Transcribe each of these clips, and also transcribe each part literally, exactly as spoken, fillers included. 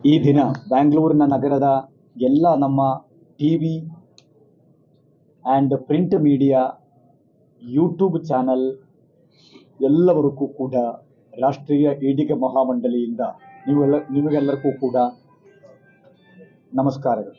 ಈ ದಿನ ಬ್ಯಾಂಗ್ಳೂರಿನ ನಗರದ ಎಲ್ಲ ನಮ್ಮ T V and print media YouTube channel ಎಲ್ಲವರಿಗೂ ಕೂಡ ರಾಷ್ಟ್ರೀಯ ಈಡಿಗ ಮಹಾಮಂಡಳಿಯಿಂದ ನೀವೆಲ್ಲ ನಿಮಗೆಲ್ಲರಿಗೂ ಕೂಡ ನಮಸ್ಕಾರಗಳು.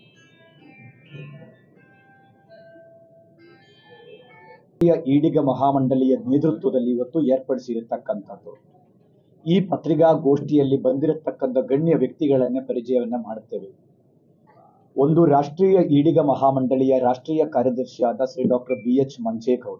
ಈಡಿಗ ಮಹಾಮಂಡಳಿಯ ನೇತೃತ್ವದಲ್ಲಿ ಇವತ್ತು ಏರ್ಪಡಿಸಿರತಕ್ಕಂಥದ್ದು ಈ ಪತ್ರಿಕಾಗೋಷ್ಠಿಯಲ್ಲಿ ಬಂದಿರತಕ್ಕಂಥ ಗಣ್ಯ ವ್ಯಕ್ತಿಗಳನ್ನೇ ಪರಿಚಯವನ್ನು ಮಾಡುತ್ತೇವೆ. ಒಂದು ರಾಷ್ಟ್ರೀಯ ಈಡಿಗ ಮಹಾಮಂಡಳಿಯ ರಾಷ್ಟ್ರೀಯ ಕಾರ್ಯದರ್ಶಿಯಾದ Shri doctor B H Manjegowda.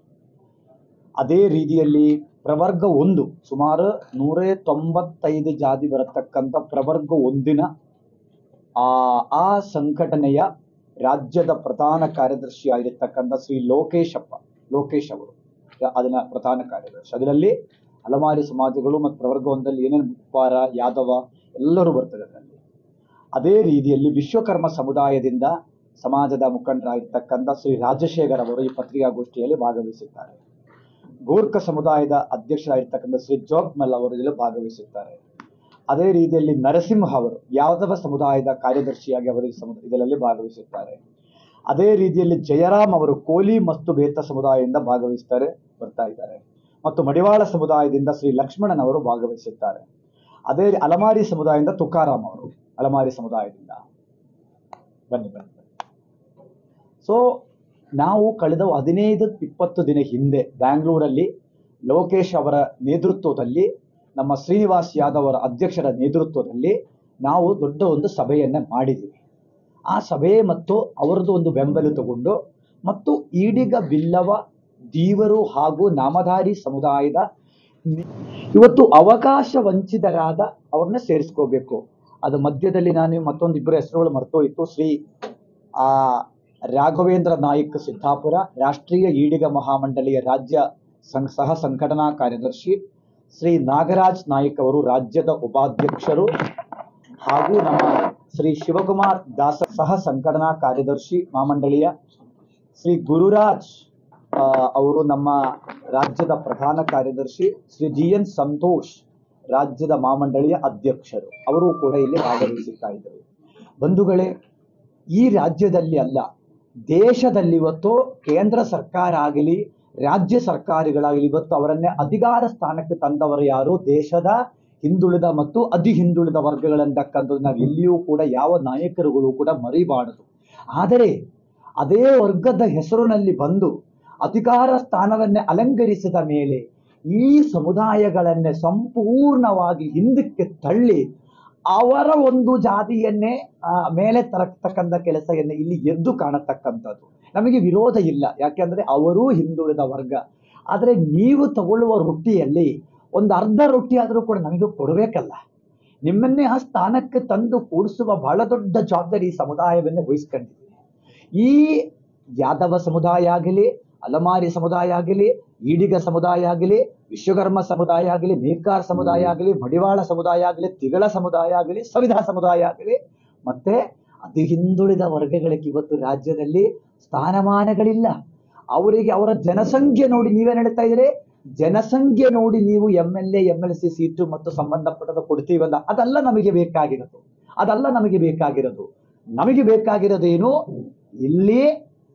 ಅದೇ ರೀತಿಯಲ್ಲಿ ಪ್ರವರ್ಗ ಒಂದು ಸುಮಾರು ನೂರ ತೊಂಬತ್ತೈದು ಜಾತಿ ಬರತಕ್ಕಂಥ ಪ್ರವರ್ಗ ಒಂದಿನ ಆ ಆ ಸಂಘಟನೆಯ ರಾಜ್ಯದ ಪ್ರಧಾನ ಕಾರ್ಯದರ್ಶಿಯಾಗಿರ್ತಕ್ಕಂಥ ಶ್ರೀ ಲೋಕೇಶಪ್ಪ ಲೋಕೇಶ್ ಅವರು ಅದನ್ನ ಪ್ರಧಾನ ಕಾರ್ಯದರ್ಶಿ. ಅದರಲ್ಲಿ ಅಲಮಾರಿ ಸಮಾಜಗಳು ಮತ್ತು ಪ್ರವರ್ಗ ಒಂದಲ್ಲಿ ಏನೇನು ಮುಪ್ಪಾರ ಯಾದವ ಎಲ್ಲರೂ ಬರ್ತದೆ ಅದರಲ್ಲಿ. ಅದೇ ರೀತಿಯಲ್ಲಿ ವಿಶ್ವಕರ್ಮ ಸಮುದಾಯದಿಂದ ಸಮಾಜದ ಮುಖಂಡರಾಗಿರ್ತಕ್ಕಂಥ ಶ್ರೀ ರಾಜಶೇಖರ್ ಅವರು ಈ ಪತ್ರಿಕಾಗೋಷ್ಠಿಯಲ್ಲಿ ಭಾಗವಹಿಸಿದ್ದಾರೆ. ಗೋರ್ಖ ಸಮುದಾಯದ ಅಧ್ಯಕ್ಷರಾಗಿರ್ತಕ್ಕಂಥ ಶ್ರೀ ಜೋಗ್ಮಲ್ ಅವರು ಇದರಲ್ಲಿ ಭಾಗವಹಿಸುತ್ತಾರೆ. ಅದೇ ರೀತಿಯಲ್ಲಿ ನರಸಿಂಹ ಅವರು ಯಾದವ ಸಮುದಾಯದ ಕಾರ್ಯದರ್ಶಿಯಾಗಿ ಅವರು ಇದರಲ್ಲಿ ಭಾಗವಹಿಸುತ್ತಾರೆ. ಅದೇ ರೀತಿಯಲ್ಲಿ ಜಯರಾಮ್ ಅವರು ಕೋಲಿ ಮತ್ತು ಬೇತ ಸಮುದಾಯದಿಂದ ಭಾಗವಹಿಸ್ತಾರೆ ಬರ್ತಾ ಇದ್ದಾರೆ. ಮತ್ತು ಮಡಿವಾಳ ಸಮುದಾಯದಿಂದ ಶ್ರೀ ಲಕ್ಷ್ಮಣನ್ ಅವರು ಭಾಗವಹಿಸುತ್ತಾರೆ. ಅದೇ ಅಲಮಾರಿ ಸಮುದಾಯದಿಂದ ತುಕಾರಾಮ್ ಅವರು ಅಲಮಾರಿ ಸಮುದಾಯದಿಂದ ಬನ್ನಿ ಬನ್ನಿ ಸೊ ನಾವು ಕಳೆದ ಹದಿನೈದು ಇಪ್ಪತ್ತು ದಿನ ಹಿಂದೆ ಬ್ಯಾಂಗ್ಳೂರಲ್ಲಿ ಲೋಕೇಶ್ ಅವರ ನೇತೃತ್ವದಲ್ಲಿ ನಮ್ಮ ಶ್ರೀನಿವಾಸ್ ಯಾದವ್ ಅವರ ಅಧ್ಯಕ್ಷರ ನೇತೃತ್ವದಲ್ಲಿ ನಾವು ದೊಡ್ಡ ಒಂದು ಸಭೆಯನ್ನ ಮಾಡಿದ್ದೀವಿ. ಆ ಸಭೆ ಮತ್ತು ಅವರದ್ದು ಒಂದು ಬೆಂಬಲ ತಗೊಂಡು ಮತ್ತು ಈಡಿಗ ಬಿಲ್ಲವ ದೀವರು ಹಾಗೂ ನಾಮಧಾರಿ ಸಮುದಾಯದ ಇವತ್ತು ಅವಕಾಶ ವಂಚಿತರಾದ ಅವ್ರನ್ನ ಸೇರಿಸ್ಕೋಬೇಕು. ಅದು ಮಧ್ಯದಲ್ಲಿ ನಾನು ಮತ್ತೊಂದು ಇಬ್ಬರು ಹೆಸರುಗಳು ಮರ್ತೋಯ್ತು. ಶ್ರೀ ಆ ರಾಘವೇಂದ್ರ ನಾಯ್ಕ್ ಸಿದ್ದಾಪುರ ರಾಷ್ಟ್ರೀಯ ಈಡಿಗ ಮಹಾಮಂಡಳಿಯ ರಾಜ್ಯ ಸಂ ಸಹ ಸಂಘಟನಾ ಕಾರ್ಯದರ್ಶಿ, ಶ್ರೀ ನಾಗರಾಜ್ ನಾಯ್ಕ್ ಅವರು ರಾಜ್ಯದ ಉಪಾಧ್ಯಕ್ಷರು, ಹಾಗೂ ನಮ್ಮ ಶ್ರೀ ಶಿವಕುಮಾರ್ ದಾಸ ಸಹ ಸಂಘಟನಾ ಕಾರ್ಯದರ್ಶಿ ಮಹಾಮಂಡಳಿಯ, ಶ್ರೀ ಗುರುರಾಜ್ ಅವರು ನಮ್ಮ ರಾಜ್ಯದ ಪ್ರಧಾನ ಕಾರ್ಯದರ್ಶಿ, ಶ್ರೀ ಜಿ ಎನ್ ಸಂತೋಷ್ ರಾಜ್ಯದ ಮಹಾಮಂಡಳಿಯ ಅಧ್ಯಕ್ಷರು ಅವರು ಕೂಡ ಇಲ್ಲಿ ಭಾಗವಹಿಸುತ್ತಾ ಇದ್ದಾರೆ. ಬಂಧುಗಳೇ, ಈ ರಾಜ್ಯದಲ್ಲಿ ಅಲ್ಲ ದೇಶದಲ್ಲಿ ಇವತ್ತು ಕೇಂದ್ರ ಸರ್ಕಾರ ಆಗಲಿ ರಾಜ್ಯ ಸರ್ಕಾರಗಳಾಗಲಿ ಇವತ್ತು ಅವರನ್ನೇ ಅಧಿಕಾರ ಸ್ಥಾನಕ್ಕೆ ತಂದವರು ಯಾರು? ದೇಶದ ಹಿಂದುಳಿದ ಮತ್ತು ಅತಿ ಹಿಂದುಳಿದ ವರ್ಗಗಳಂತಕ್ಕಂಥದ್ದು ನಾವು ಎಲ್ಲಿಯೂ ಕೂಡ ಯಾವ ನಾಯಕರುಗಳು ಕೂಡ ಮರಿಬಾರದು. ಆದರೆ ಅದೇ ವರ್ಗದ ಹೆಸರಿನಲ್ಲಿ ಬಂದು ಅಧಿಕಾರ ಸ್ಥಾನವನ್ನೇ ಅಲಂಕರಿಸಿದ ಮೇಲೆ ಈ ಸಮುದಾಯಗಳನ್ನೇ ಸಂಪೂರ್ಣವಾಗಿ ಹಿಂದಕ್ಕೆ ತಳ್ಳಿ ಅವರ ಒಂದು ಜಾತಿಯನ್ನೇ ಮೇಲೆ ತರತಕ್ಕಂಥ ಕೆಲಸವನ್ನೇ ಇಲ್ಲಿ ಎದ್ದು ಕಾಣತಕ್ಕಂಥದ್ದು ನಮಗೆ ವಿರೋಧ ಇಲ್ಲ. ಯಾಕೆಂದ್ರೆ ಅವರೂ ಹಿಂದುಳಿದ ವರ್ಗ. ಆದರೆ ನೀವು ತಗೊಳ್ಳುವ ರೊಟ್ಟಿಯಲ್ಲಿ ಒಂದು ಅರ್ಧ ರೊಟ್ಟಿ ಆದರೂ ಕೂಡ ನಮಗೆ ಕೊಡಬೇಕಲ್ಲ. ನಿಮ್ಮನ್ನೇ ಆ ಸ್ಥಾನಕ್ಕೆ ತಂದು ಕೂಡಿಸುವ ಬಹಳ ದೊಡ್ಡ ಜವಾಬ್ದಾರಿ ಈ ಸಮುದಾಯವನ್ನೇ ವಹಿಸ್ಕೊಂಡಿದೆ. ಈ ಯಾದವ ಸಮುದಾಯ ಆಗಲಿ, ಅಲಮಾರಿ ಸಮುದಾಯ ಆಗಲಿ, ಈಡಿಗ ಸಮುದಾಯ ಆಗಲಿ, ವಿಶ್ವಕರ್ಮ ಸಮುದಾಯ ಆಗಲಿ, ನೇಕಾರ ಸಮುದಾಯ ಆಗಲಿ, ಮಡಿವಾಳ ಸಮುದಾಯ ಆಗಲಿ, ತಿಗಳ ಸಮುದಾಯ ಆಗಲಿ, ಸವಿಧಾ ಸಮುದಾಯ ಆಗಲಿ, ಮತ್ತೆ ಅತಿ ಹಿಂದುಳಿದ ವರ್ಗಗಳಿಗೆ ಇವತ್ತು ರಾಜ್ಯದಲ್ಲಿ ಸ್ಥಾನಮಾನಗಳಿಲ್ಲ. ಅವರಿಗೆ ಅವರ ಜನಸಂಖ್ಯೆ ನೋಡಿ ನೀವೇನು ಹೇಳ್ತಾ ಇದ್ದೀರಿ? ಜನಸಂಖ್ಯೆ ನೋಡಿ ನೀವು M L A M L C seat ಮತ್ತು ಸಂಬಂಧಪಟ್ಟದ ಕೊಡ್ತೀವಲ್ಲ, ಅದಲ್ಲ ನಮಗೆ ಬೇಕಾಗಿರೋದು. ಅದಲ್ಲ ನಮಗೆ ಬೇಕಾಗಿರೋದು ನಮಗೆ ಬೇಕಾಗಿರೋದೇನು? ಇಲ್ಲಿ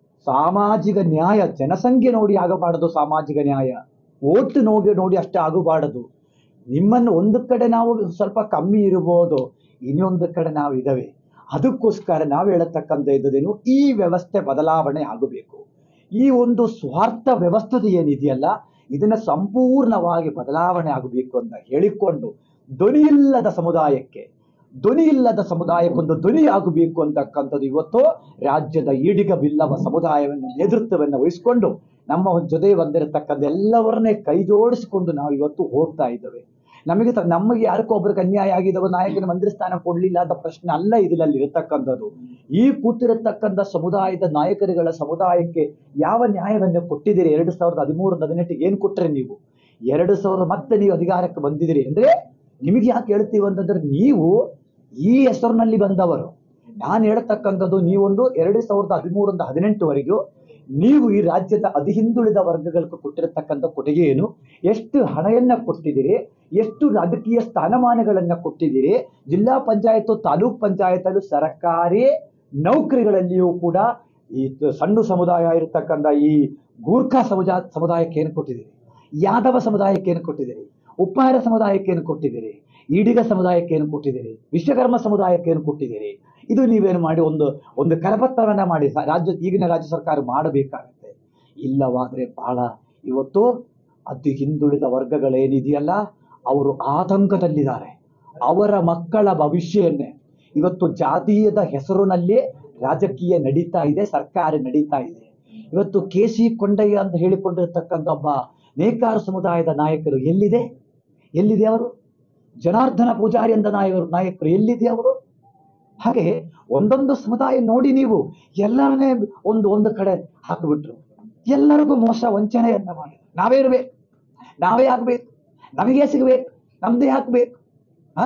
ಸಾಮಾಜಿಕ ನ್ಯಾಯ. ಜನಸಂಖ್ಯೆ ನೋಡಿ ಆಗಬಾರದು ಸಾಮಾಜಿಕ ನ್ಯಾಯ. ಓಟ್ ನೋಡಿ ನೋಡಿ ಅಷ್ಟೇ ಆಗಬಾರದು. ನಿಮ್ಮನ್ನು ಒಂದು ಕಡೆ ನಾವು ಸ್ವಲ್ಪ ಕಮ್ಮಿ ಇರಬಹುದು, ಇನ್ನೊಂದು ಕಡೆ ನಾವು ಇದ್ದಾವೆ. ಅದಕ್ಕೋಸ್ಕರ ನಾವು ಹೇಳತಕ್ಕಂಥ ಇದ್ದದೇನು? ಈ ವ್ಯವಸ್ಥೆ ಬದಲಾವಣೆ ಆಗಬೇಕು. ಈ ಒಂದು ಸ್ವಾರ್ಥ ವ್ಯವಸ್ಥೆ ಏನಿದೆಯಲ್ಲ ಇದನ್ನ ಸಂಪೂರ್ಣವಾಗಿ ಬದಲಾವಣೆ ಆಗಬೇಕು ಅಂತ ಹೇಳಿಕೊಂಡು ಧ್ವನಿಯಿಲ್ಲದ ಸಮುದಾಯಕ್ಕೆ ಧ್ವನಿಯಿಲ್ಲದ ಸಮುದಾಯಕ್ಕೊಂದು ಧ್ವನಿ ಆಗಬೇಕು ಅಂತಕ್ಕಂಥದ್ದು ಇವತ್ತು ರಾಜ್ಯದ ಈಡಿಗ ಬಿಲ್ಲವ ಸಮುದಾಯವನ್ನು ನೇತೃತ್ವವನ್ನು ವಹಿಸಿಕೊಂಡು ನಮ್ಮ ಜೊತೆ ಬಂದಿರತಕ್ಕಂಥ ಎಲ್ಲವರನ್ನೇ ಕೈ ಜೋಡಿಸಿಕೊಂಡು ನಾವು ಇವತ್ತು ಹೋಗ್ತಾ ಇದ್ದೇವೆ. ನಮಗೆ ನಮಗೆ ಯಾರಿಗೂ ಒಬ್ಬರಿಗೆ ಅನ್ಯಾಯ ಆಗಿದ್ದವ ನಾಯಕನ ಮಂತ್ರಿ ಸ್ಥಾನ ಕೊಡ್ಲಿಲ್ಲ ಅಂತ ಪ್ರಶ್ನೆ ಅಲ್ಲ ಇದರಲ್ಲಿ ಇರತಕ್ಕಂಥದ್ದು. ಈ ಕೂತಿರತಕ್ಕಂಥ ಸಮುದಾಯದ ನಾಯಕರುಗಳ ಸಮುದಾಯಕ್ಕೆ ಯಾವ ನ್ಯಾಯವನ್ನು ಕೊಟ್ಟಿದ್ದೀರಿ? ಎರಡು ಸಾವಿರದ ಹದಿಮೂರರಿಂದ ಹದಿನೆಂಟಿಗೆ ಏನು ಕೊಟ್ಟರೆ ನೀವು? ಎರಡು ಸಾವಿರದ ಮತ್ತೆ ನೀವು ಅಧಿಕಾರಕ್ಕೆ ಬಂದಿದ್ದೀರಿ ಅಂದ್ರೆ ನಿಮಗೆ ಯಾಕೆ ಹೇಳ್ತೀವಿ ಅಂತಂದ್ರೆ ನೀವು ಈ ಹೆಸರಿನಲ್ಲಿ ಬಂದವರು. ನಾನು ಹೇಳ್ತಕ್ಕಂಥದ್ದು ನೀವೊಂದು ಎರಡು ಸಾವಿರದ ಹದಿಮೂರರಿಂದ ಹದಿನೆಂಟುವರೆಗೂ ನೀವು ಈ ರಾಜ್ಯದ ಅತಿ ಹಿಂದುಳಿದ ವರ್ಗಗಳಿಗೆ ಕೊಟ್ಟಿರತಕ್ಕಂಥ ಕೊಡುಗೆ ಏನು, ಎಷ್ಟು ಹಣವನ್ನ ಕೊಟ್ಟಿದ್ದೀರಿ, ಎಷ್ಟು ರಾಜಕೀಯ ಸ್ಥಾನಮಾನಗಳನ್ನ ಕೊಟ್ಟಿದ್ದೀರಿ, ಜಿಲ್ಲಾ ಪಂಚಾಯತ್ ತಾಲೂಕ್ ಪಂಚಾಯತ್ ಸರ್ಕಾರಿ ನೌಕರಿಗಳಲ್ಲಿಯೂ ಕೂಡ ಈ ಸಣ್ಣ ಸಮುದಾಯ ಇರತಕ್ಕಂಥ ಈ ಗೂರ್ಖಾ ಸಮುದಾಯ ಸಮುದಾಯಕ್ಕೆ ಏನು ಕೊಟ್ಟಿದ್ದೀರಿ, ಯಾದವ ಸಮುದಾಯಕ್ಕೆ ಏನು ಕೊಟ್ಟಿದ್ದೀರಿ, ಉಪ್ಪಾರ ಸಮುದಾಯಕ್ಕೆ ಏನು ಕೊಟ್ಟಿದ್ದೀರಿ, ಈಡಿಗ ಸಮುದಾಯಕ್ಕೆ ಏನು ಕೊಟ್ಟಿದ್ದೀರಿ, ವಿಶ್ವಕರ್ಮ ಸಮುದಾಯಕ್ಕೆ ಏನು ಕೊಟ್ಟಿದ್ದೀರಿ. ಇದು ನೀವೇನು ಮಾಡಿ ಒಂದು ಒಂದು ಕರಪತ್ರವನ್ನ ಮಾಡಿ ರಾಜ್ಯ ಈಗಿನ ರಾಜ್ಯ ಸರ್ಕಾರ ಮಾಡಬೇಕಾಗತ್ತೆ. ಇಲ್ಲವಾದರೆ ಬಹಳ ಇವತ್ತು ಅತಿ ಹಿಂದುಳಿದ ವರ್ಗಗಳೇನಿದೆಯಲ್ಲ ಅವರು ಆತಂಕದಲ್ಲಿದ್ದಾರೆ. ಅವರ ಮಕ್ಕಳ ಭವಿಷ್ಯವನ್ನೇ ಇವತ್ತು ಜಾತೀಯದ ಹೆಸರಿನಲ್ಲಿ ರಾಜಕೀಯ ನಡೀತಾ ಇದೆ, ಸರ್ಕಾರ ನಡೀತಾ ಇದೆ. ಇವತ್ತು ಕೆ ಸಿ ಕೊಂಡಯ್ಯ ಅಂತ ಹೇಳಿಕೊಂಡಿರ್ತಕ್ಕಂಥ ಒಬ್ಬ ನೇಕಾರ ಸಮುದಾಯದ ನಾಯಕರು ಎಲ್ಲಿದೆ ಎಲ್ಲಿದೆ ಅವರು, ಜನಾರ್ದನ ಪೂಜಾರಿ ಅಂತ ನಾಯಕರು ನಾಯಕರು ಎಲ್ಲಿದೆ ಅವರು. ಹಾಗೆ ಒಂದೊಂದು ಸಮುದಾಯ ನೋಡಿ ನೀವು ಎಲ್ಲರನ್ನೇ ಒಂದು ಒಂದು ಕಡೆ ಹಾಕಿಬಿಟ್ರು, ಎಲ್ಲರಿಗೂ ಮೋಸ ವಂಚನೆಯನ್ನ ಮಾಡಿ ನಾವೇ ಇರ್ಬೇಕು, ನಾವೇ ಆಗ್ಬೇಕು, ನಮಗೆ ಸಿಗಬೇಕು, ನಮ್ದೇ ಹಾಕ್ಬೇಕು. ಹ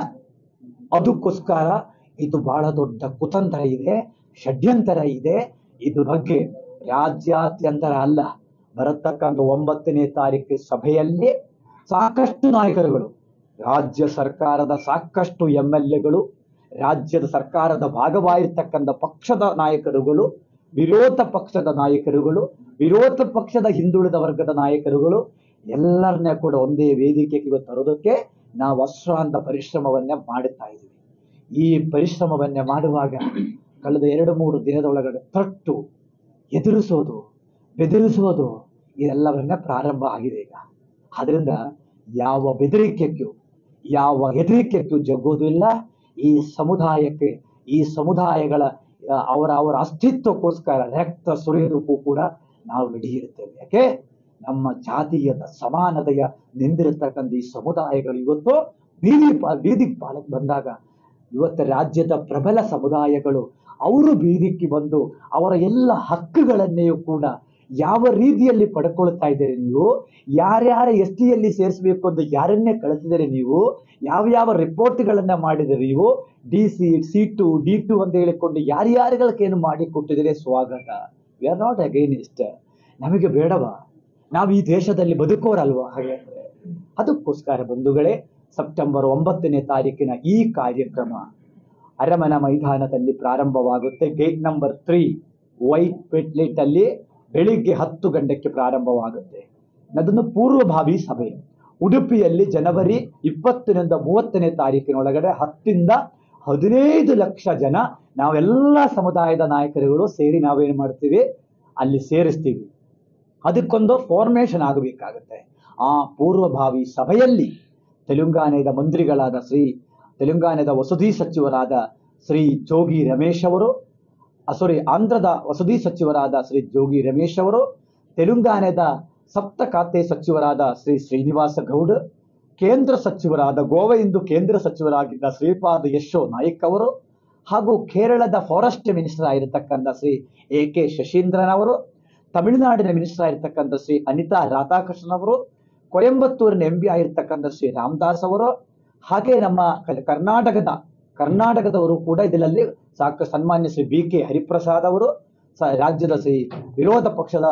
ಅದಕ್ಕೋಸ್ಕರ ಇದು ಬಹಳ ದೊಡ್ಡ ಕುತಂತ್ರ ಇದೆ, ಷಡ್ಯಂತರ ಇದೆ. ಇದು ಬಗ್ಗೆ ರಾಜ್ಯಾದ್ಯಂತರ ಅಲ್ಲ, ಬರತಕ್ಕಂಥ ಒಂಬತ್ತನೇ ತಾರೀಕು ಸಭೆಯಲ್ಲಿ ಸಾಕಷ್ಟು ನಾಯಕರುಗಳು, ರಾಜ್ಯ ಸರ್ಕಾರದ ಸಾಕಷ್ಟು ಎಂ ಎಲ್ ಎಗಳು, ರಾಜ್ಯದ ಸರ್ಕಾರದ ಭಾಗವಾಗಿರ್ತಕ್ಕಂಥ ಪಕ್ಷದ ನಾಯಕರುಗಳು, ವಿರೋಧ ಪಕ್ಷದ ನಾಯಕರುಗಳು, ವಿರೋಧ ಪಕ್ಷದ ಹಿಂದುಳಿದ ವರ್ಗದ ನಾಯಕರುಗಳು ಎಲ್ಲರನ್ನೇ ಕೂಡ ಒಂದೇ ವೇದಿಕೆಗೆ ತರೋದಕ್ಕೆ ನಾವು ಅಶ್ರಾಂತ ಪರಿಶ್ರಮವನ್ನೇ ಮಾಡುತ್ತಾ ಇದ್ದೀವಿ. ಈ ಪರಿಶ್ರಮವನ್ನೇ ಮಾಡುವಾಗ ಕಳೆದ ಎರಡು ಮೂರು ದಿನದೊಳಗಡೆ ತಟ್ಟು ಎದುರಿಸೋದು, ಬೆದರಿಸೋದು ಇದೆಲ್ಲವನ್ನೇ ಪ್ರಾರಂಭ ಆಗಿದೆ ಈಗ. ಆದ್ರಿಂದ ಯಾವ ಬೆದರಿಕೆಗೂ ಯಾವ ಹೆದರಿಕೆಗೂ ಜಗ್ಗೋದಿಲ್ಲ. ಈ ಸಮುದಾಯಕ್ಕೆ, ಈ ಸಮುದಾಯಗಳ ಅವರ ಅವರ ಅಸ್ತಿತ್ವಕ್ಕೋಸ್ಕರ ರಕ್ತ ಸುರಿಯೋದಕ್ಕೂ ಕೂಡ ನಾವು ರೆಡಿ ಇರ್ತೇವೆ. ಯಾಕೆ ನಮ್ಮ ಜಾತೀಯದ ಸಮಾನತೆಯ ನಿಂದಿರತಕ್ಕಂಥ ಈ ಸಮುದಾಯಗಳು ಇವತ್ತು ಬೀದಿ ಪಾ ಬೀದಿ ಪಾಲಕ್ಕೆ ಬಂದಾಗ ಇವತ್ತು ರಾಜ್ಯದ ಪ್ರಬಲ ಸಮುದಾಯಗಳು ಅವರು ಬೀದಿಗೆ ಬಂದು ಅವರ ಎಲ್ಲ ಹಕ್ಕುಗಳನ್ನೆಯೂ ಕೂಡ ಯಾವ ರೀತಿಯಲ್ಲಿ ಪಡ್ಕೊಳ್ತಾ ಇದ್ದೀರಿ ನೀವು, ಯಾರ್ಯಾರ ಎಸ್ ಟಿಯಲ್ಲಿ ಸೇರಿಸಬೇಕು ಅಂತ ಯಾರನ್ನೇ ಕಳಿಸಿದರೆ ನೀವು, ಯಾವ ಯಾವ ರಿಪೋರ್ಟ್ಗಳನ್ನ ಮಾಡಿದರೆ ನೀವು, D C C to D to ಅಂತ ಹೇಳಿಕೊಂಡು ಯಾರ್ಯಾರುಗಳಕ್ಕೇನು ಮಾಡಿ ಕೊಟ್ಟಿದರೆ ಸ್ವಾಗತ. We are not against. ನಮಗೆ ಬೇಡವಾ, ನಾವು ಈ ದೇಶದಲ್ಲಿ ಬದುಕೋರಲ್ವಾ? ಹಾಗೆ ಅದಕ್ಕೋಸ್ಕರ ಬಂಧುಗಳೇ, ಸೆಪ್ಟೆಂಬರ್ ಒಂಬತ್ತನೇ ತಾರೀಕಿನ ಈ ಕಾರ್ಯಕ್ರಮ ಅರಮನೆ ಮೈದಾನದಲ್ಲಿ ಪ್ರಾರಂಭವಾಗುತ್ತೆ. Gate number three White Petals ಅಲ್ಲಿ ಬೆಳಿಗ್ಗೆ ಹತ್ತು ಗಂಟೆಗೆ ಪ್ರಾರಂಭವಾಗುತ್ತೆ. ಅದನ್ನು ಪೂರ್ವಭಾವಿ ಸಭೆ ಉಡುಪಿಯಲ್ಲಿ ಜನವರಿ ಇಪ್ಪತ್ತರಿಂದ ಮೂವತ್ತನೇ ತಾರೀಕಿನೊಳಗಡೆ ಹತ್ತಿಂದ ಹದಿನೈದು ಲಕ್ಷ ಜನ ನಾವೆಲ್ಲ ಸಮುದಾಯದ ನಾಯಕರುಗಳು ಸೇರಿ ನಾವೇನು ಮಾಡ್ತೀವಿ ಅಲ್ಲಿ ಸೇರಿಸ್ತೀವಿ. ಅದಕ್ಕೊಂದು ಫಾರ್ಮೇಷನ್ ಆಗಬೇಕಾಗುತ್ತೆ. ಆ ಪೂರ್ವಭಾವಿ ಸಭೆಯಲ್ಲಿ ತೆಲಂಗಾಣದ ಮಂತ್ರಿಗಳಾದ ಶ್ರೀ ತೆಲಂಗಾಣದ ವಸತಿ ಸಚಿವರಾದ ಶ್ರೀ ಜೋಗಿ ರಮೇಶ್ ಅವರು, ಸಾರಿ ಆಂಧ್ರದ ವಸತಿ ಸಚಿವರಾದ ಶ್ರೀ ಜೋಗಿ ರಮೇಶ್ ಅವರು, ತೆಲಂಗಾಣದ ಸಪ್ತ ಖಾತೆ ಸಚಿವರಾದ ಶ್ರೀ ಶ್ರೀನಿವಾಸ ಗೌಡ್, ಕೇಂದ್ರ ಸಚಿವರಾದ ಗೋವಾ ಇಂದು ಕೇಂದ್ರ ಸಚಿವರಾಗಿದ್ದ ಶ್ರೀಪಾದ ಯಶೋ ನಾಯ್ಕ್ ಅವರು, ಹಾಗೂ ಕೇರಳದ ಫಾರೆಸ್ಟ್ ಮಿನಿಸ್ಟರ್ ಆಗಿರತಕ್ಕಂಥ ಶ್ರೀ ಎ ಕೆ ಶಶೀಂದ್ರನ್ ಅವರು, ತಮಿಳುನಾಡಿನ ಮಿನಿಸ್ಟರ್ ಆಗಿರ್ತಕ್ಕಂಥ ಶ್ರೀ ಅನಿತಾ ರಾಧಾಕೃಷ್ಣನ್ ಅವರು, ಕೊಯಂಬತ್ತೂರಿನ ಎಂ ಪಿ ಆಗಿರ್ತಕ್ಕಂಥ ಶ್ರೀ ರಾಮದಾಸ್ ಅವರು, ಹಾಗೆ ನಮ್ಮ ಕರ್ನಾಟಕದ ಕರ್ನಾಟಕದವರು ಕೂಡ ಇದರಲ್ಲಿ ಸಾಕು ಸನ್ಮಾನ್ಯ ಶ್ರೀ ಬಿ ಕೆ ಹರಿಪ್ರಸಾದ್ ಅವರು, ರಾಜ್ಯದ ಶ್ರೀ ವಿರೋಧ ಪಕ್ಷದ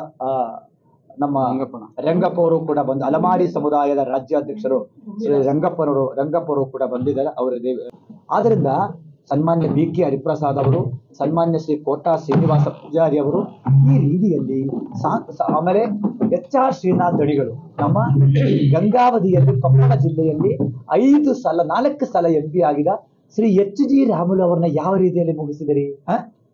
ನಮ್ಮ ರಂಗಪ್ಪ ಅವರು ಕೂಡ ಬಂದು, ಅಲಮಾರಿ ಸಮುದಾಯದ ರಾಜ್ಯಾಧ್ಯಕ್ಷರು ಶ್ರೀ ರಂಗಪ್ಪನವರು ರಂಗಪ್ಪವರು ಕೂಡ ಬಂದಿದ್ದಾರೆ. ಅವರ ಆದ್ರಿಂದ ಸನ್ಮಾನ್ಯ ಬಿ ಕೆ ಹರಿಪ್ರಸಾದ್ ಅವರು, ಸನ್ಮಾನ್ಯ ಶ್ರೀ ಕೋಟಾ ಶ್ರೀನಿವಾಸ ಪೂಜಾರಿ ಅವರು, ಈ ರೀತಿಯಲ್ಲಿ ಆಮೇಲೆ ಎಚ್ ಆರ್ ಶ್ರೀನಾಥ್ ದಣಿಗಳು ನಮ್ಮ ಗಂಗಾವಧಿಯಲ್ಲಿ ಕೊಪ್ಪಳ ಜಿಲ್ಲೆಯಲ್ಲಿ ಐದು ಸಲ ನಾಲ್ಕು ಸಲ ಎಂ ಪಿ ಆಗಿದ ಶ್ರೀ ಎಚ್ ಜಿ ರಾಮುಲು ಅವರನ್ನ ಯಾವ ರೀತಿಯಲ್ಲಿ ಮುಗಿಸಿದಿರಿ? ಹ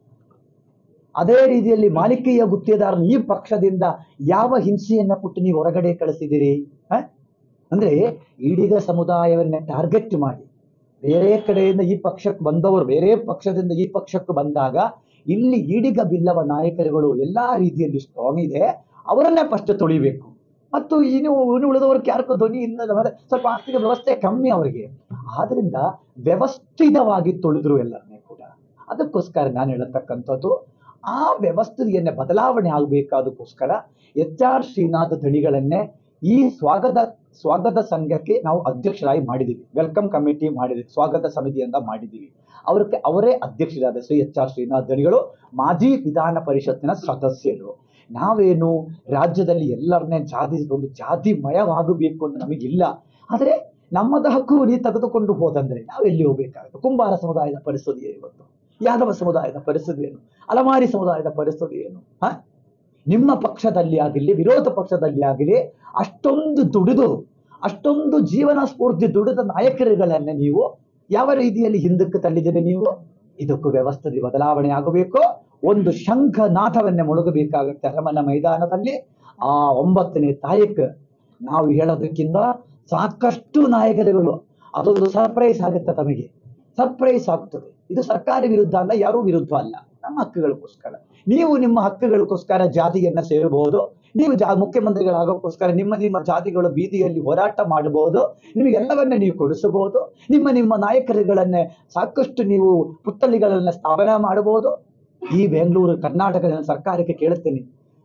ಅದೇ ರೀತಿಯಲ್ಲಿ ಮಾಲಿಕೆಯ ಗುತ್ತಿಗೆದಾರನ ಈ ಪಕ್ಷದಿಂದ ಯಾವ ಹಿಂಸೆಯನ್ನ ಕೊಟ್ಟು ನೀವು ಹೊರಗಡೆ ಕಳಿಸಿದಿರಿ? ಹ ಅಂದ್ರೆ ಈಡಿಗ ಸಮುದಾಯವನ್ನ ಟಾರ್ಗೆಟ್ ಮಾಡಿ ಬೇರೆ ಕಡೆಯಿಂದ ಈ ಪಕ್ಷಕ್ಕೆ ಬಂದವರು ಬೇರೆ ಪಕ್ಷದಿಂದ ಈ ಪಕ್ಷಕ್ಕೆ ಬಂದಾಗ ಇಲ್ಲಿ ಈಡಿಗ ಬಿಲ್ಲವ ನಾಯಕರುಗಳು ಎಲ್ಲಾ ರೀತಿಯಲ್ಲಿ ಸ್ಟ್ರಾಂಗ್ ಇದೆ, ಅವರನ್ನೇ ಫಸ್ಟ್ ತೊಳಿಬೇಕು. ಮತ್ತು ಇನ್ನು ಇನ್ನು ಉಳಿದವ್ರಿಗೆ ಯಾರಿಗೂ ಧ್ವನಿ ಇಲ್ಲ, ಸ್ವಲ್ಪ ಆರ್ಥಿಕ ವ್ಯವಸ್ಥೆ ಕಮ್ಮಿ ಅವರಿಗೆ. ಆದ್ರಿಂದ ವ್ಯವಸ್ಥಿತವಾಗಿ ತೊಳೆದ್ರು ಎಲ್ಲರನ್ನೇ ಕೂಡ. ಅದಕ್ಕೋಸ್ಕರ ನಾನು ಹೇಳತಕ್ಕಂಥದ್ದು ಆ ವ್ಯವಸ್ಥೆಯನ್ನೇ ಬದಲಾವಣೆ ಆಗಬೇಕಾದಕ್ಕೋಸ್ಕರ ಎಚ್ ಆರ್ ಶ್ರೀನಾಥ್ ದಣಿಗಳನ್ನೇ ಈ ಸ್ವಾಗತ ಸ್ವಾಗತ ಸಂಘಕ್ಕೆ ನಾವು ಅಧ್ಯಕ್ಷರಾಗಿ ಮಾಡಿದ್ದೀವಿ. ವೆಲ್ಕಮ್ ಕಮಿಟಿ ಮಾಡಿದ್ದೀವಿ, ಸ್ವಾಗತ ಸಮಿತಿ ಅಂತ ಮಾಡಿದ್ದೀವಿ. ಅವ್ರಿಗೆ ಅವರೇ ಅಧ್ಯಕ್ಷರಾದ ಶ್ರೀ ಎಚ್ ಆರ್ ಶ್ರೀನಾಥ್ ದಣಿಗಳು ಮಾಜಿ ವಿಧಾನ ಪರಿಷತ್ತಿನ ಸದಸ್ಯರು. ನಾವೇನು ರಾಜ್ಯದಲ್ಲಿ ಎಲ್ಲರನ್ನೇ ಜಾತಿ ಒಂದು ಜಾತಿಮಯವಾಗಬೇಕು ಅಂತ ನಮಗಿಲ್ಲ. ಆದರೆ ನಮ್ಮದ ಹಕ್ಕು ನೀವು ತೆಗೆದುಕೊಂಡು ಹೋದಂದ್ರೆ ನಾವೆಲ್ಲಿ ಹೋಗ್ಬೇಕಾಗುತ್ತೆ? ಕುಂಬಾರ ಸಮುದಾಯದ ಪರಿಸ್ಥಿತಿ ಏನು ಇವತ್ತು? ಯಾದವ ಸಮುದಾಯದ ಪರಿಸ್ಥಿತಿ ಏನು? ಅಲಮಾರಿ ಸಮುದಾಯದ ಪರಿಸ್ಥಿತಿ ಏನು? ಹ ನಿಮ್ಮ ಪಕ್ಷದಲ್ಲಿ ಆಗಲಿ ವಿರೋಧ ಪಕ್ಷದಲ್ಲಿ ಆಗಲಿ ಅಷ್ಟೊಂದು ದುಡಿದು ಅಷ್ಟೊಂದು ಜೀವನ ಸ್ಫೂರ್ತಿ ದುಡಿದ ನಾಯಕರುಗಳನ್ನೇ ನೀವು ಯಾವ ರೀತಿಯಲ್ಲಿ ಹಿಂದಕ್ಕೆ ತಳ್ಳಿದ್ದೀರಿ ನೀವು? ಇದಕ್ಕೂ ವ್ಯವಸ್ಥೆ ಬದಲಾವಣೆ ಆಗಬೇಕು. ಒಂದು ಶಂಖನಾಥವನ್ನೇ ಮೊಳಗಬೇಕಾಗುತ್ತೆ ಅರಮನೆ ಮೈದಾನದಲ್ಲಿ. ಆ ಒಂಬತ್ತನೇ ತಾರೀಕು ನಾವು ಹೇಳೋದಕ್ಕಿಂತ ಸಾಕಷ್ಟು ನಾಯಕರುಗಳು ಅದೊಂದು ಸರ್ಪ್ರೈಸ್ ಆಗುತ್ತೆ, ತಮಗೆ ಸರ್ಪ್ರೈಸ್ ಆಗ್ತದೆ. ಇದು ಸರ್ಕಾರಿ ವಿರುದ್ಧ ಅಲ್ಲ, ಯಾರೂ ವಿರುದ್ಧ ಅಲ್ಲ, ನಮ್ಮ ಹಕ್ಕುಗಳಿಗೋಸ್ಕರ. ನೀವು ನಿಮ್ಮ ಹಕ್ಕುಗಳಿಗೋಸ್ಕರ ಜಾತಿಯನ್ನ ಸೇರಬಹುದು, ನೀವು ಜಾ ಮುಖ್ಯಮಂತ್ರಿಗಳಾಗೋಕ್ಕೋಸ್ಕರ ನಿಮ್ಮ ನಿಮ್ಮ ಜಾತಿಗಳು ಬೀದಿಯಲ್ಲಿ ಹೋರಾಟ ಮಾಡಬಹುದು, ನಿಮಗೆಲ್ಲವನ್ನ ನೀವು ಕೊಡಿಸಬಹುದು, ನಿಮ್ಮ ನಿಮ್ಮ ನಾಯಕರುಗಳನ್ನೇ ಸಾಕಷ್ಟು ನೀವು ಪುತ್ಥಳಿಗಳನ್ನ ಸ್ಥಾಪನೆ ಮಾಡಬಹುದು. ಈ ಬೆಂಗಳೂರು ಕರ್ನಾಟಕದ ಸರ್ಕಾರಕ್ಕೆ ಕೇಳುತ್ತೇನೆ,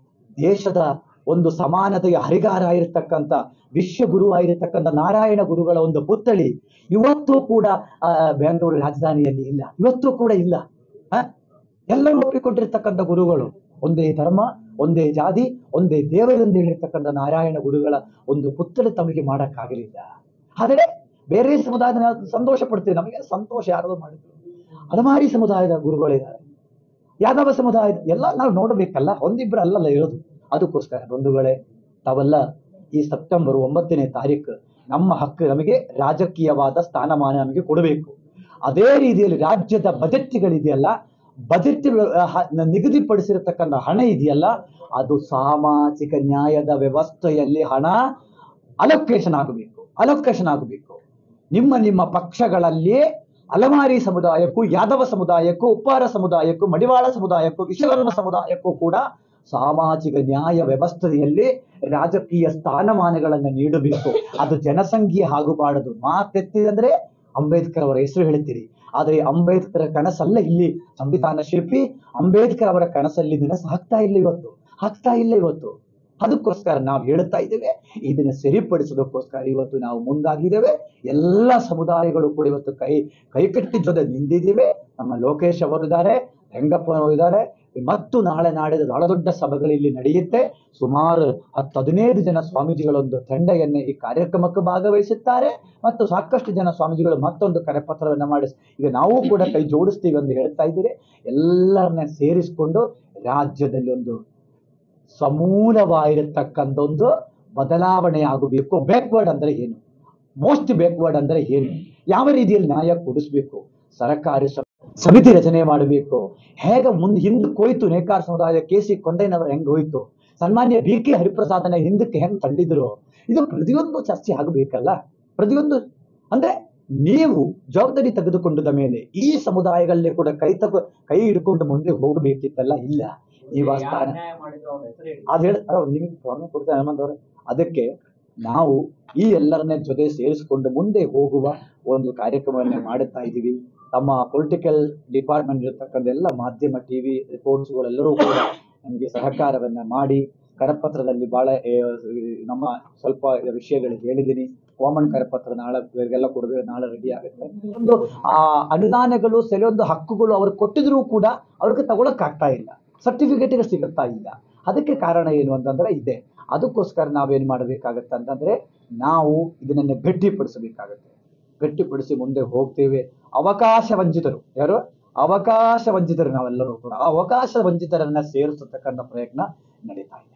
ದೇಶದ ಒಂದು ಸಮಾನತೆಯ ಹರಿಗಾರ ಆಗಿರತಕ್ಕಂಥ ವಿಶ್ವಗುರು ಆಗಿರತಕ್ಕಂಥ ನಾರಾಯಣ ಗುರುಗಳ ಒಂದು ಪುತ್ಥಳಿ ಇವತ್ತು ಕೂಡ ಆ ಬೆಂಗಳೂರು ರಾಜಧಾನಿಯಲ್ಲಿ ಇಲ್ಲ, ಇವತ್ತು ಕೂಡ ಇಲ್ಲ. ಹ ಎಲ್ಲರೂ ಒಪ್ಪಿಕೊಂಡಿರ್ತಕ್ಕಂಥ ಗುರುಗಳು, ಒಂದೇ ಧರ್ಮ, ಒಂದೇ ಜಾತಿ, ಒಂದೇ ದೇವರೆಂದು ಹೇಳಿರ್ತಕ್ಕಂಥ ನಾರಾಯಣ ಗುರುಗಳ ಒಂದು ಪುತ್ಥಳಿ ತಮಗೆ ಮಾಡಕ್ಕಾಗಲಿಲ್ಲ. ಆದರೆ ಬೇರೆ ಸಮುದಾಯದ ಸಂತೋಷ ಪಡ್ತೀವಿ, ನಮಗೆ ಸಂತೋಷ ಯಾರು ಮಾಡಿದ್ರು? ಅಲಮಾರಿ ಸಮುದಾಯದ ಗುರುಗಳಿದ್ದಾರೆ, ಯಾದವ ಸಮುದಾಯದ ಎಲ್ಲ ನಾವು ನೋಡಬೇಕಲ್ಲ, ಒಂದಿಬ್ರು ಅಲ್ಲಲ್ಲ ಇರೋದು. ಅದಕ್ಕೋಸ್ಕರ ಬಂಧುಗಳೇ, ತಾವೆಲ್ಲ ಈ ಸೆಪ್ಟೆಂಬರ್ ಒಂಬತ್ತನೇ ತಾರೀಕು ನಮ್ಮ ಹಕ್ಕು, ನಮಗೆ ರಾಜಕೀಯವಾದ ಸ್ಥಾನಮಾನ ನಮಗೆ ಕೊಡಬೇಕು. ಅದೇ ರೀತಿಯಲ್ಲಿ ರಾಜ್ಯದ ಬಜೆಟ್ಗಳಿದೆಯಲ್ಲ, ಬಜೆಟ್ ನಿಗದಿಪಡಿಸಿರತಕ್ಕಂಥ ಹಣ ಇದೆಯಲ್ಲ, ಅದು ಸಾಮಾಜಿಕ ನ್ಯಾಯದ ವ್ಯವಸ್ಥೆಯಲ್ಲಿ ಹಣ ಅಲೋಕೇಶನ್ ಆಗಬೇಕು, ಅಲೋಕೇಶನ್ ಆಗಬೇಕು. ನಿಮ್ಮ ನಿಮ್ಮ ಪಕ್ಷಗಳಲ್ಲಿ ಅಲಮಾರಿ ಸಮುದಾಯಕ್ಕೂ, ಯಾದವ ಸಮುದಾಯಕ್ಕೂ, ಉಪ್ಪಾರ ಸಮುದಾಯಕ್ಕೂ, ಮಡಿವಾಳ ಸಮುದಾಯಕ್ಕೂ, ವಿಶ್ವಕರ್ಮ ಸಮುದಾಯಕ್ಕೂ ಕೂಡ ಸಾಮಾಜಿಕ ನ್ಯಾಯ ವ್ಯವಸ್ಥೆಯಲ್ಲಿ ರಾಜಕೀಯ ಸ್ಥಾನಮಾನಗಳನ್ನು ನೀಡಬೇಕು. ಅದು ಜನಸಂಖ್ಯೆ ಆಗಬಾರದು. ಮಾತೆತ್ತಿದಂದ್ರೆ ಅಂಬೇಡ್ಕರ್ ಅವರ ಹೆಸರು ಹೇಳ್ತೀರಿ, ಆದರೆ ಅಂಬೇಡ್ಕರ್ ಕನಸಲ್ಲ ಇಲ್ಲಿ ಸಂವಿಧಾನ ಶಿಲ್ಪಿ. ಅಂಬೇಡ್ಕರ್ ಅವರ ಕನಸಲ್ಲಿ ನನಸು ಆಗ್ತಾ ಇಲ್ಲ ಇವತ್ತು, ಆಗ್ತಾ ಇಲ್ಲ ಇವತ್ತು. ಅದಕ್ಕೋಸ್ಕರ ನಾವು ಹೇಳ್ತಾ ಇದ್ದೇವೆ, ಇದನ್ನು ಸರಿಪಡಿಸೋದಕ್ಕೋಸ್ಕರ ಇವತ್ತು ನಾವು ಮುಂದಾಗಿದ್ದೇವೆ. ಎಲ್ಲ ಸಮುದಾಯಗಳು ಕೂಡ ಇವತ್ತು ಕೈ ಕೈಕಟ್ಟಿ ಜೊತೆ ನಿಂತಿದ್ದೇವೆ. ನಮ್ಮ ಲೋಕೇಶ್ ಅವರು ಇದ್ದಾರೆ, ರಂಗಪ್ಪ ಇದ್ದಾರೆ, ಮತ್ತು ನಾಳೆ ನಾಡಿದ ಬಹಳ ದೊಡ್ಡ ಸಭೆಗಳು ಇಲ್ಲಿ ನಡೆಯುತ್ತೆ. ಸುಮಾರು ಹತ್ತು ಹದಿನೈದು ಜನ ಸ್ವಾಮೀಜಿಗಳೊಂದು ತಂಡವನ್ನು ಈ ಕಾರ್ಯಕ್ರಮಕ್ಕೆ ಭಾಗವಹಿಸುತ್ತಾರೆ, ಮತ್ತು ಸಾಕಷ್ಟು ಜನ ಸ್ವಾಮೀಜಿಗಳು ಮತ್ತೊಂದು ಕರೆಪತ್ರವನ್ನು ಮಾಡಿ ಈಗ ನಾವು ಕೂಡ ಕೈ ಜೋಡಿಸ್ತೀವಿ ಎಂದು ಹೇಳ್ತಾ ಇದ್ದೀರಿ. ಎಲ್ಲರನ್ನ ಸೇರಿಸಿಕೊಂಡು ರಾಜ್ಯದಲ್ಲಿ ಒಂದು ಸಮೂಲವಾಗಿರತಕ್ಕಂಥ ಒಂದು ಬದಲಾವಣೆ ಆಗಬೇಕು. ಬ್ಯಾಕ್ವರ್ಡ್ ಅಂದ್ರೆ ಏನು, ಮೋಸ್ಟ್ ಬ್ಯಾಕ್ವರ್ಡ್ ಅಂದ್ರೆ ಏನು, ಯಾವ ರೀತಿಯಲ್ಲಿ ನ್ಯಾಯ ಕೊಡಿಸ್ಬೇಕು, ಸರ್ಕಾರಿ ಸಮಿತಿ ರಚನೆ ಮಾಡಬೇಕು. ಹೇಗೆ ಮುಂದೆ ಹಿಂದಕ್ಕೆ ಹೋಯ್ತು ನೇಕಾರ ಸಮುದಾಯ, ಕೆ ಸಿ ಕೊಂಡಯ್ಯನವರು ಹೆಂಗ್ ಹೋಯ್ತು, ಸನ್ಮಾನ್ಯ ಬಿ ಕೆ ಹರಿಪ್ರಸಾದನ ಹಿಂದಕ್ಕೆ ಹೆಂಗ್ ತಂದಿದ್ರು, ಇದು ಪ್ರತಿಯೊಂದು ಚರ್ಚೆ ಆಗಬೇಕಲ್ಲ. ಪ್ರತಿಯೊಂದು ಅಂದ್ರೆ ನೀವು ಜವಾಬ್ದಾರಿ ತೆಗೆದುಕೊಂಡ ಮೇಲೆ ಈ ಸಮುದಾಯಗಳಲ್ಲಿ ಕೂಡ ಕೈ ತಗೋ ಕೈ ಹಿಡ್ಕೊಂಡು ಮುಂದೆ ಹೋಗಬೇಕಿತ್ತಲ್ಲ. ಇಲ್ಲ, ನೀವು ಆ ಸ್ಥಾನ ಅದ್ ಹೇಳ ನಿಮಗೆ ಕೊಡ್ತಾರೆ ಹನುಮಂತವ್ರೆ. ಅದಕ್ಕೆ ನಾವು ಈ ಎಲ್ಲರನ್ನೇ ಜೊತೆ ಸೇರಿಸಿಕೊಂಡು ಮುಂದೆ ಹೋಗುವ ಒಂದು ಕಾರ್ಯಕ್ರಮವನ್ನ ಮಾಡುತ್ತಾ ಇದ್ದೀವಿ. ತಮ್ಮ ಪೊಲಿಟಿಕಲ್ ಡಿಪಾರ್ಟ್ಮೆಂಟ್ ಇರತಕ್ಕಂಥ ಎಲ್ಲ ಮಾಧ್ಯಮ ಟಿವಿ ರಿಪೋರ್ಟ್ಸ್ಗಳೆಲ್ಲರೂ ಕೂಡ ನಮಗೆ ಸಹಕಾರವನ್ನ ಮಾಡಿ ಕರಪತ್ರದಲ್ಲಿ ಬಹಳ ನಮ್ಮ ಸ್ವಲ್ಪ ವಿಷಯಗಳು ಹೇಳಿದ್ದೀನಿ. ಕಾಮನ್ ಕರಪತ್ರ ನಾಳೆ ಇವರಿಗೆಲ್ಲ ಕೊಡಬೇಕು, ನಾಳೆ ರೆಡಿ ಆಗುತ್ತೆ. ಒಂದು ಆ ಅನುದಾನಗಳು ಕೆಲವೊಂದು ಹಕ್ಕುಗಳು ಅವ್ರಿಗೆ ಕೊಟ್ಟಿದ್ರು ಕೂಡ ಅವ್ರಿಗೆ ತಗೊಳಕ್ ಆಗ್ತಾ ಇಲ್ಲ, ಸರ್ಟಿಫಿಕೇಟ್ಗಳು ಸಿಗುತ್ತಾ ಇಲ್ಲ. ಅದಕ್ಕೆ ಕಾರಣ ಏನು ಅಂತಂದ್ರೆ ಇದೆ. ಅದಕ್ಕೋಸ್ಕರ ನಾವೇನ್ ಮಾಡಬೇಕಾಗತ್ತೆ ಅಂತಂದ್ರೆ ನಾವು ಇದನ್ನ ಗಟ್ಟಿಪಡಿಸಬೇಕಾಗತ್ತೆ. ಗಟ್ಟಿಪಡಿಸಿ ಮುಂದೆ ಹೋಗ್ತೇವೆ. ಅವಕಾಶ ವಂಚಿತರು ಯಾರು, ಅವಕಾಶ ವಂಚಿತರು ನಾವೆಲ್ಲರೂ ಕೂಡ ಅವಕಾಶ ವಂಚಿತರನ್ನ ಸೇರಿಸತಕ್ಕಂಥ ಪ್ರಯತ್ನ ನಡೀತಾ ಇದೆ.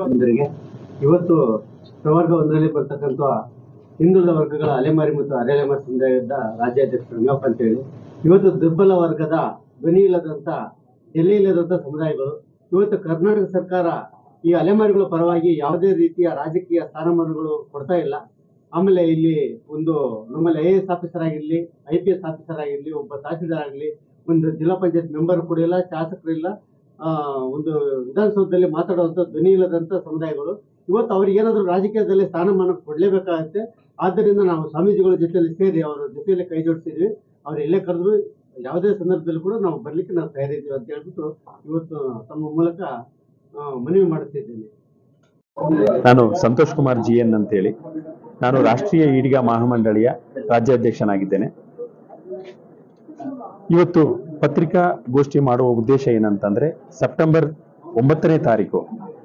ಇವತ್ತು ಪ್ರವರ್ಗ ಒಂದರಲ್ಲಿ ಬರ್ತಕ್ಕಂಥ ಹಿಂದುಳಿದ ವರ್ಗಗಳ ಅಲೆಮಾರಿ ಮತ್ತು ಅರೆಲೆಮಾರಿ ಸಮುದಾಯದ ರಾಜ್ಯಾಧ್ಯಕ್ಷ ರಂಗಪ್ಪ ಅಂತ ಹೇಳಿ, ಇವತ್ತು ದುರ್ಬಲ ವರ್ಗದ ಧ್ವನಿ ಇಲ್ಲದಂತ ಡೆಲ್ಲಿ ಇಲ್ಲದಂತ ಸಮುದಾಯಗಳು ಇವತ್ತು ಕರ್ನಾಟಕ ಸರ್ಕಾರ ಈ ಅಲೆಮಾರಿಗಳ ಪರವಾಗಿ ಯಾವುದೇ ರೀತಿಯ ರಾಜಕೀಯ ಸ್ಥಾನಮಾನಗಳು ಕೊಡ್ತಾ ಇಲ್ಲ. ಆಮೇಲೆ ಇಲ್ಲಿ ಒಂದು ನಮ್ಮಲ್ಲಿ ಐ ಎ ಎಸ್ ಆಫೀಸರ್ ಆಗಿರ್ಲಿ, ಐ ಪಿ ಎಸ್ ಆಫೀಸರ್ ಆಗಿರ್ಲಿ, ಒಬ್ಬ ತಹಸೀಲ್ದಾರ್ ಆಗಲಿ, ಒಂದು ಜಿಲ್ಲಾ ಪಂಚಾಯತ್ ಮೆಂಬರ್ ಕೂಡ ಇಲ್ಲ, ಶಾಸಕರು ಇಲ್ಲ, ಆ ಒಂದು ವಿಧಾನಸೌಧದಲ್ಲಿ ಮಾತಾಡುವಂತ ಧ್ವನಿ ಇಲ್ಲದಂತ ಸಮುದಾಯಗಳು ಇವತ್ತು ಅವ್ರಿಗೆ ಏನಾದ್ರು ರಾಜಕೀಯದಲ್ಲಿ ಸ್ಥಾನಮಾನ ಕೊಡ್ಲೇಬೇಕಾಗತ್ತೆ. ಆದ್ದರಿಂದ ನಾವು ಸ್ವಾಮೀಜಿಗಳ ಜೊತೆಯಲ್ಲಿ ಸೇರಿ ಅವರ ಜೊತೆಯಲ್ಲಿ ಕೈ ಜೋಡಿಸಿದ್ವಿ. ಅವ್ರು ಎಲ್ಲೇ ಕರೆದ್ರು ಯಾವುದೇ ಸಂದರ್ಭದಲ್ಲಿ ಕೂಡ ನಾವು ಬರ್ಲಿಕ್ಕೆ ನಾವು ತಯಾರಿದ್ದೀವಿ ಅಂತ ಹೇಳ್ಬಿಟ್ಟು ಇವತ್ತು ತಮ್ಮ ಮೂಲಕ ಮನವಿ ಮಾಡುತ್ತಿದ್ದೇನೆ. ನಾನು ಸಂತೋಷ್ ಕುಮಾರ್ ಜಿ ಎನ್ ಅಂತೇಳಿ, ನಾನು ರಾಷ್ಟ್ರೀಯ ಈಡಿಗ ಮಹಾಮಂಡಳಿಯ ರಾಜ್ಯಾಧ್ಯಕ್ಷನಾಗಿದ್ದೇನೆ. ಇವತ್ತು ಪತ್ರಿಕಾ ಗೋಷ್ಠಿ ಮಾಡುವ ಉದ್ದೇಶ ಏನಂತಂದ್ರೆ, ಸೆಪ್ಟೆಂಬರ್ ಒಂಬತ್ತನೇ ತಾರೀಕು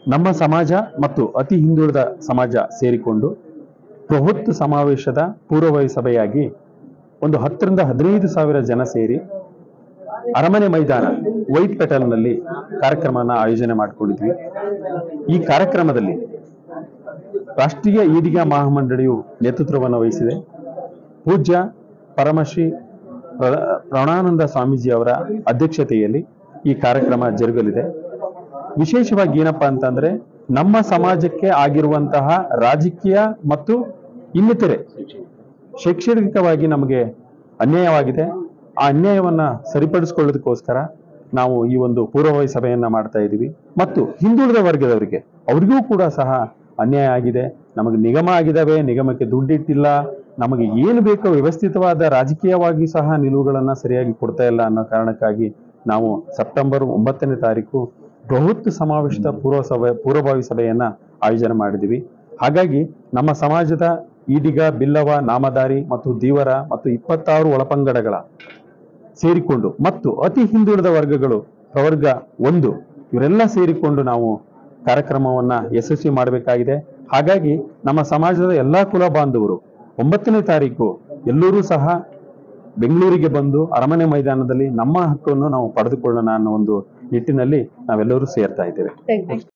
ನಮ್ಮ ಸಮಾಜ ಮತ್ತು ಅತಿ ಹಿಂದುಳಿದ ಸಮಾಜ ಸೇರಿಕೊಂಡು ಬೃಹತ್ ಸಮಾವೇಶದ ಪೂರ್ವಭಾವಿ ಸಭೆಯಾಗಿ ಒಂದು ಹತ್ತರಿಂದ ಹದಿನೈದು ಸಾವಿರ ಜನ ಸೇರಿ ಅರಮನೆ ಮೈದಾನ ವೈಟ್ ಪೆಟಲ್ನಲ್ಲಿ ಕಾರ್ಯಕ್ರಮನ ಆಯೋಜನೆ ಮಾಡಿಕೊಂಡಿದ್ವಿ. ಈ ಕಾರ್ಯಕ್ರಮದಲ್ಲಿ ರಾಷ್ಟ್ರೀಯ ಈಡಿಗ ಮಹಾಮಂಡಳಿಯು ನೇತೃತ್ವವನ್ನು ವಹಿಸಿದೆ. ಪೂಜ್ಯ ಪರಮಶ್ರೀ ಪ್ರಣಾನಂದ ಸ್ವಾಮೀಜಿ ಅವರ ಅಧ್ಯಕ್ಷತೆಯಲ್ಲಿ ಈ ಕಾರ್ಯಕ್ರಮ ಜರುಗಲಿದೆ. ವಿಶೇಷವಾಗಿ ಏನಪ್ಪಾ ಅಂತಂದ್ರೆ ನಮ್ಮ ಸಮಾಜಕ್ಕೆ ಆಗಿರುವಂತಹ ರಾಜಕೀಯ ಮತ್ತು ಇನ್ನಿತರೆ ಶೈಕ್ಷಣಿಕವಾಗಿ ನಮಗೆ ಅನ್ಯಾಯವಾಗಿದೆ. ಆ ಅನ್ಯಾಯವನ್ನ ಸರಿಪಡಿಸಿಕೊಳ್ಳೋದಕ್ಕೋಸ್ಕರ ನಾವು ಈ ಒಂದು ಪೂರ್ವಭಾವಿ ಸಭೆಯನ್ನ ಮಾಡ್ತಾ ಇದ್ದೀವಿ. ಮತ್ತು ಹಿಂದುಳಿದ ವರ್ಗದವರಿಗೆ ಅವರಿಗೂ ಕೂಡ ಸಹ ಅನ್ಯಾಯ ಆಗಿದೆ. ನಮಗೆ ನಿಗಮ ಆಗಿದ್ದಾವೆ, ನಿಗಮಕ್ಕೆ ದುಡ್ಡಿಟ್ಟಿಲ್ಲ, ನಮಗೆ ಏನು ಬೇಕೋ ವ್ಯವಸ್ಥಿತವಾದ ರಾಜಕೀಯವಾಗಿ ಸಹ ನಿಲುವುಗಳನ್ನ ಸರಿಯಾಗಿ ಕೊಡ್ತಾ ಇಲ್ಲ ಅನ್ನೋ ಕಾರಣಕ್ಕಾಗಿ ನಾವು ಸೆಪ್ಟೆಂಬರ್ ಒಂಬತ್ತನೇ ತಾರೀಕು ಬೃಹತ್ ಸಮಾವೇಶದ ಪೂರ್ವ ಸಭೆ ಪೂರ್ವಭಾವಿ ಸಭೆಯನ್ನ ಆಯೋಜನೆ ಮಾಡಿದ್ದೀವಿ. ಹಾಗಾಗಿ ನಮ್ಮ ಸಮಾಜದ ಈಡಿಗ, ಬಿಲ್ಲವ, ನಾಮಧಾರಿ ಮತ್ತು ದೀವರ ಮತ್ತು ಇಪ್ಪತ್ತಾರು ಒಳಪಂಗಡಗಳ ಸೇರಿಕೊಂಡು ಮತ್ತು ಅತಿ ಹಿಂದುಳಿದ ವರ್ಗಗಳು ಪ್ರವರ್ಗ ಒಂದು ಇವರೆಲ್ಲ ಸೇರಿಕೊಂಡು ನಾವು ಕಾರ್ಯಕ್ರಮವನ್ನ ಯಶಸ್ವಿ ಮಾಡಬೇಕಾಗಿದೆ. ಹಾಗಾಗಿ ನಮ್ಮ ಸಮಾಜದ ಎಲ್ಲಾ ಕುಲ ಬಾಂಧವರು ಒಂಬತ್ತನೇ ತಾರೀಕು ಎಲ್ಲರೂ ಸಹ ಬೆಂಗಳೂರಿಗೆ ಬಂದು ಅರಮನೆ ಮೈದಾನದಲ್ಲಿ ನಮ್ಮ ಹಕ್ಕನ್ನು ನಾವು ಪಡೆದುಕೊಳ್ಳೋಣ ಅನ್ನೋ ಒಂದು ನಿಟ್ಟಿನಲ್ಲಿ ನಾವೆಲ್ಲರೂ ಸೇರ್ತಾ ಇದ್ದೇವೆ.